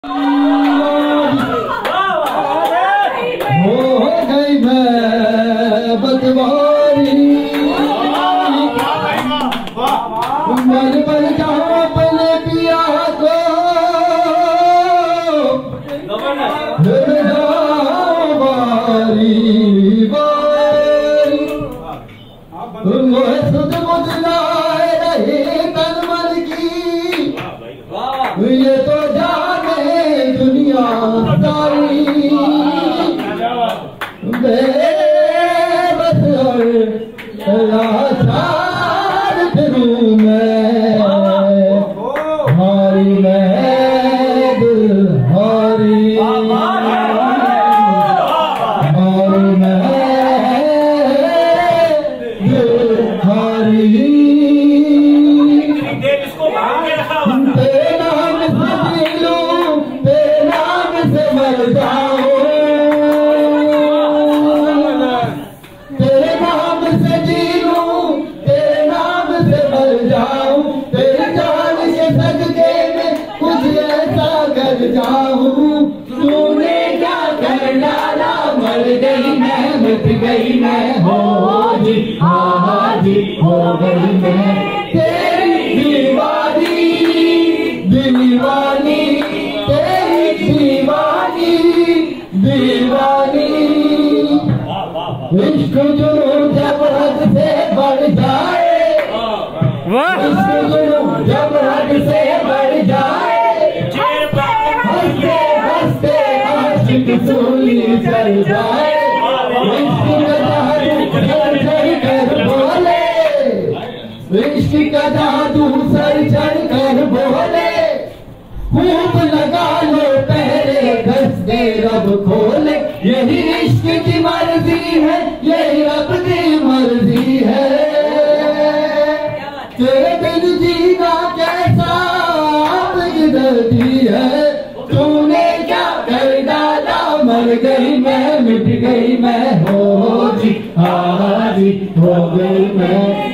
गई मैं बदवारी मन बन जाओ अपने पिया को सुध बुझलाए रहे तन मन की ये तो जाने दुनिया सारी बस लाचार फिरूं मैं हारी मैं दिल हारी हारी मैं दिल हारी तेरे नाम से जी लूं तेरे नाम से मर जाऊं तेरे नाम से जी लूं तेरे नाम से मर जाऊं तेरी जान के सदके में कुछ ऐसा कर जाऊं तूने क्या कर डाला मर गई मैं मिट गई मैं हो जी हाँ जी हो गई मैं तेरी दीवानी दीवानी तेरी दीवानी दीवानी इश्क जुनून जब हद से बढ़ जाए इश्क जुनून जब हद से बढ़ जाए हंसते हंसते आशिक सूली चल जाए इश्क का जादू सर चढ़ कर बोले इश्क का जादू सर चढ़ कर बोले खूब लगा लो पहले घस दे रब खोले यही इश्क की मर्जी है यही रब की मर्जी है तेरे बिन जीना कैसा दर्दी है तूने क्या कर डाला मर गई मैं मिट गई मैं हो जी हाँ जी हो गई मैं